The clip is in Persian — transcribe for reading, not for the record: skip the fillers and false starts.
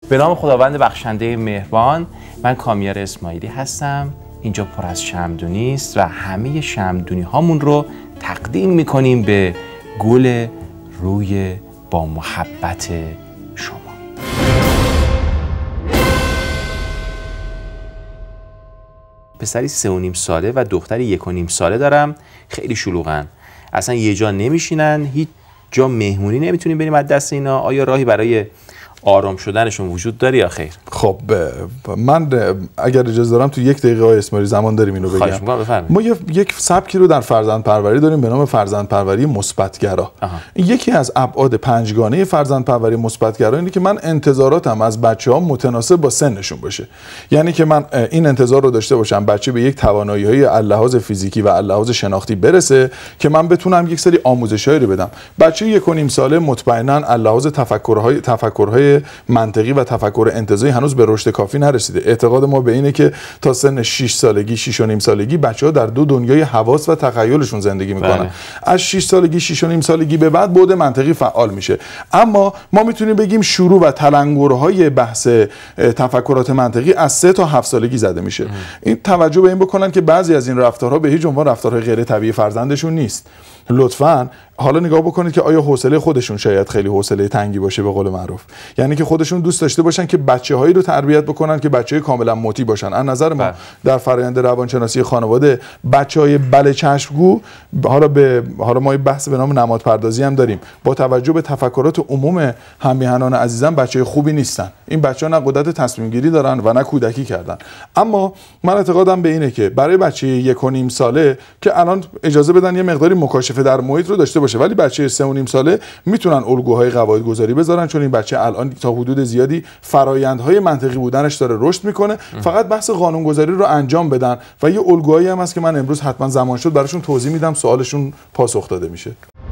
به نام خداوند بخشنده مهربان، من کامیار اسماعیلی هستم. اینجا پر از شمعدونی است و همه شمعدونی هامون رو تقدیم میکنیم به گل روی با محبت شما. پسری 3.5 ساله و دختری 1.5 ساله دارم. خیلی شلوغن، اصلا یه جا نمیشینن، هیچ جا مهمونی نمیتونیم بریم از دست اینا. آیا راهی برای آرام شدنشون وجود داره یا خیر؟ خب من اگر اجازه دارم تو 1 دقیقه اسماعیلی زمان داریم اینو بگم. ما یک سبکی رو در فرزندپروری داریم به نام فرزندپروری مثبت‌گرا. این یکی از ابعاد 5گانه فرزندپروری مثبت‌گرا اینه که من انتظاراتم از بچه‌ها متناسب با سنشون باشه. یعنی که من این انتظار رو داشته باشم بچه به یک توانایی‌های اللحاظ فیزیکی و اللحاظ شناختی برسه که من بتونم یک سری آموزش‌هایی رو بدم. بچه 1.5 ساله مطمئناً اللحاظ تفکرهای منطقی و تفکر انتزاعی هنوز به رشد کافی نرسیده. اعتقاد ما به اینه که تا سن 6 سالگی 6.5 سالگی بچه‌ها در 2 دنیای حواس و تخیلشون زندگی میکنن. از 6 سالگی 6.5 سالگی به بعد بعد منطقی فعال میشه. اما ما میتونیم بگیم شروع و تلنگرهای بحث تفکرات منطقی از 3 تا 7 سالگی زده میشه. این توجه به این بکنن که بعضی از این رفتارها به هیچ عنوان رفتارهای غیر طبیعی فرزندشون نیست. لطفاً حالا نگاه بکنید که آیا حوصله خودشون شاید خیلی حوصله تنگی باشه به قول معروف. یعنی که خودشون دوست داشته باشن که بچه‌هایی رو تربیت بکنن که بچه‌های کاملا مطیع باشن. از نظر ما در فرآیند روانشناسی خانواده بچه‌های بله چشمگو، حالا ما یه بحث به نام نمادپردازی هم داریم، با توجه به تفکرات عموم هم‌میهنان عزیزم بچه‌های خوبی نیستن. این بچه‌ها نه قدرت تصمیم گیری دارن و نه کودکی کردن. اما من اعتقادم به اینه که برای بچه 1.5 ساله که الان اجازه بدن یه مقداری مکاشفه در محیط رو داشته باشه، ولی بچه 3.5 ساله میتونن الگوهای قواعدگذاری بذارن، چون این بچه الان تا حدود زیادی فرایندهای منطقی بودنش داره رشد میکنه. فقط بحث قانونگذاری رو انجام بدن و یه الگوهایی هم هست که من امروز حتما زمان شد براشون توضیح میدم، سوالشون پاسخ داده میشه.